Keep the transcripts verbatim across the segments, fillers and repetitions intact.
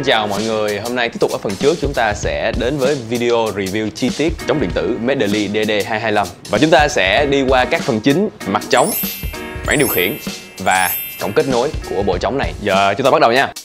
Xin chào mọi người, hôm nay tiếp tục ở phần trước chúng ta sẽ đến với video review chi tiết trống điện tử Medley D D hai hai lăm. Và chúng ta sẽ đi qua các phần chính: mặt trống, bảng điều khiển và cổng kết nối của bộ trống này. Giờ chúng ta bắt đầu nha.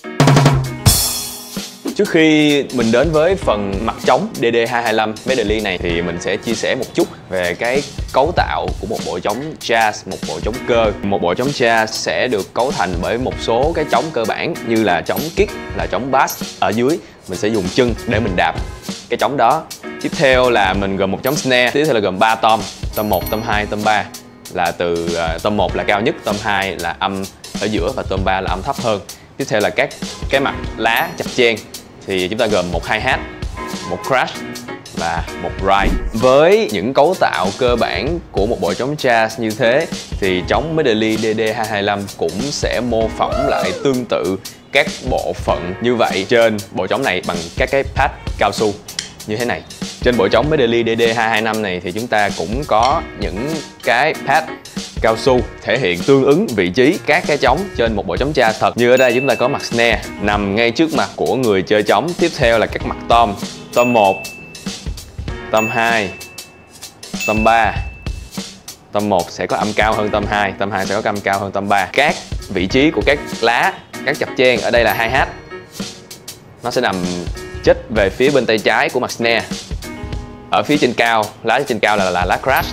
Trước khi mình đến với phần mặt trống D D hai hai lăm Medley này thì mình sẽ chia sẻ một chút về cái cấu tạo của một bộ trống jazz, một bộ trống cơ. Một bộ trống jazz sẽ được cấu thành bởi một số cái trống cơ bản như là trống kick, là trống bass. Ở dưới mình sẽ dùng chân để mình đạp cái trống đó. Tiếp theo là mình gồm một trống snare, tiếp theo là gồm ba tom, tom một, tom hai, tom ba. Là từ uh, tom một là cao nhất, tom hai là âm ở giữa và tom ba là âm thấp hơn. Tiếp theo là các cái mặt lá chập chen thì chúng ta gồm một hi-hat, một crash và một ride. Với những cấu tạo cơ bản của một bộ trống jazz như thế thì trống Medley D D hai hai lăm cũng sẽ mô phỏng lại tương tự các bộ phận như vậy trên bộ trống này bằng các cái pad cao su như thế này. Trên bộ trống Medley D D hai hai lăm này thì chúng ta cũng có những cái pad cao su thể hiện tương ứng vị trí các cái trống trên một bộ trống jazz thật. Như ở đây chúng ta có mặt snare nằm ngay trước mặt của người chơi trống. Tiếp theo là các mặt tom, tom một, tom hai, tom ba. Tom một sẽ có âm cao hơn tom hai, tom hai sẽ có âm cao hơn tom ba. Các vị trí của các lá, các chập chen ở đây là hi-hat, nó sẽ nằm chích về phía bên tay trái của mặt snare. Ở phía trên cao, lá trên cao là, là lá crash.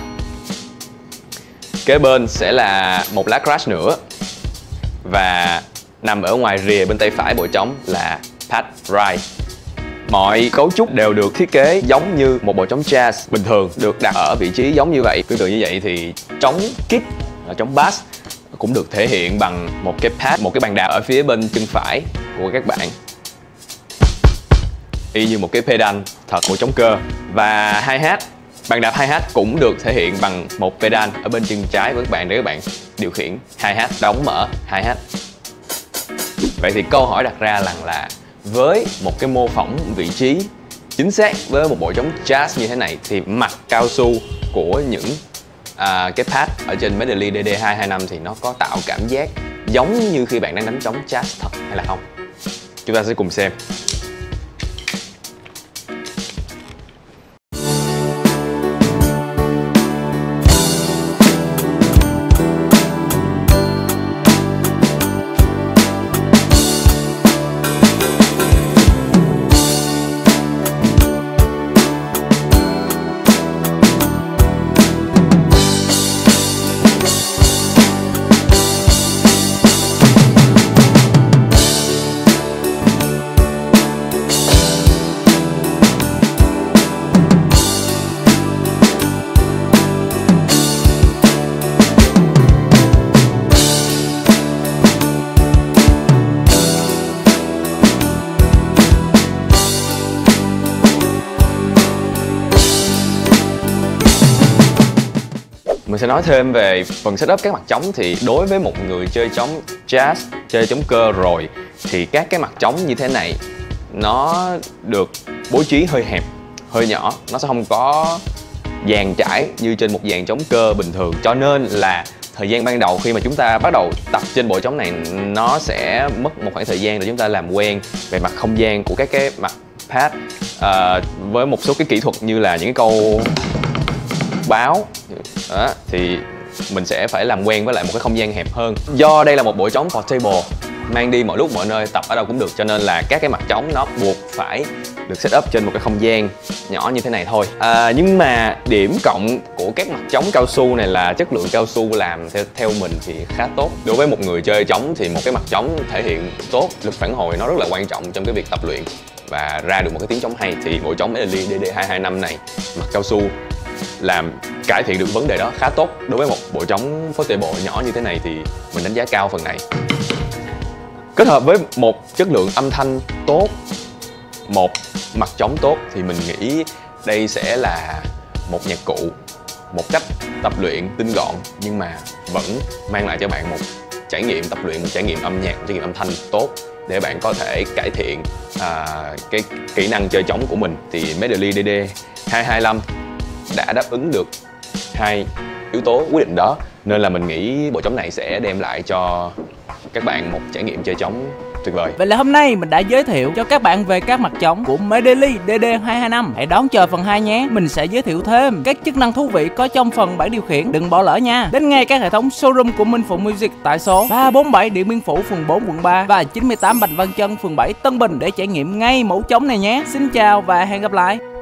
Kế bên sẽ là một lá crash nữa. Và nằm ở ngoài rìa bên tay phải bộ trống là pad ride. Mọi cấu trúc đều được thiết kế giống như một bộ trống jazz bình thường, được đặt ở vị trí giống như vậy. Tương tự như vậy thì trống kick, là trống bass, cũng được thể hiện bằng một cái pad, một cái bàn đạp ở phía bên chân phải của các bạn, y như một cái pedal thật của trống cơ. Và hi-hat, bàn đạp hi-hat cũng được thể hiện bằng một pedal ở bên chân trái của các bạn để các bạn điều khiển hi-hat, đóng mở hi-hat. Vậy thì câu hỏi đặt ra rằng là với một cái mô phỏng vị trí chính xác với một bộ trống jazz như thế này thì mặt cao su của những à, cái pad ở trên Medley D D hai hai lăm thì nó có tạo cảm giác giống như khi bạn đang đánh trống jazz thật hay là không? Chúng ta sẽ cùng xem. Mình sẽ nói thêm về phần setup các mặt trống. Thì đối với một người chơi trống jazz, chơi trống cơ rồi thì các cái mặt trống như thế này nó được bố trí hơi hẹp, hơi nhỏ. Nó sẽ không có dàn trải như trên một dàn trống cơ bình thường. Cho nên là thời gian ban đầu khi mà chúng ta bắt đầu tập trên bộ trống này, nó sẽ mất một khoảng thời gian để chúng ta làm quen về mặt không gian của các cái mặt pad, à, với một số cái kỹ thuật như là những cái câu báo đó, thì mình sẽ phải làm quen với lại một cái không gian hẹp hơn. Do đây là một bộ trống portable, mang đi mọi lúc mọi nơi, tập ở đâu cũng được, cho nên là các cái mặt trống nó buộc phải được set up trên một cái không gian nhỏ như thế này thôi. À, nhưng mà điểm cộng của các mặt trống cao su này là chất lượng cao su làm theo, theo mình thì khá tốt. Đối với một người chơi trống thì một cái mặt trống thể hiện tốt, lực phản hồi nó rất là quan trọng trong cái việc tập luyện và ra được một cái tiếng trống hay. Thì bộ trống Medley D D hai hai lăm này mặt cao su làm cải thiện được vấn đề đó khá tốt. Đối với một bộ trống portable nhỏ như thế này thì mình đánh giá cao phần này. Kết hợp với một chất lượng âm thanh tốt, một mặt trống tốt thì mình nghĩ đây sẽ là một nhạc cụ, một cách tập luyện tinh gọn nhưng mà vẫn mang lại cho bạn một trải nghiệm tập luyện, một trải nghiệm âm nhạc, một trải nghiệm âm thanh tốt để bạn có thể cải thiện à, cái kỹ năng chơi trống của mình. Thì Medley D D hai hai lăm đã đáp ứng được hai yếu tố quyết định đó, nên là mình nghĩ bộ trống này sẽ đem lại cho các bạn một trải nghiệm chơi trống tuyệt vời. Vậy là hôm nay mình đã giới thiệu cho các bạn về các mặt trống của Medley D D hai hai năm. Hãy đón chờ phần hai nhé. Mình sẽ giới thiệu thêm các chức năng thú vị có trong phần bảng điều khiển, đừng bỏ lỡ nha. Đến ngay các hệ thống showroom của Minh Phụng Music tại số ba bốn bảy Điện Biên Phủ, phường bốn, quận ba và chín mươi tám Bạch Văn Chân, phường bảy, Tân Bình để trải nghiệm ngay mẫu trống này nhé. Xin chào và hẹn gặp lại.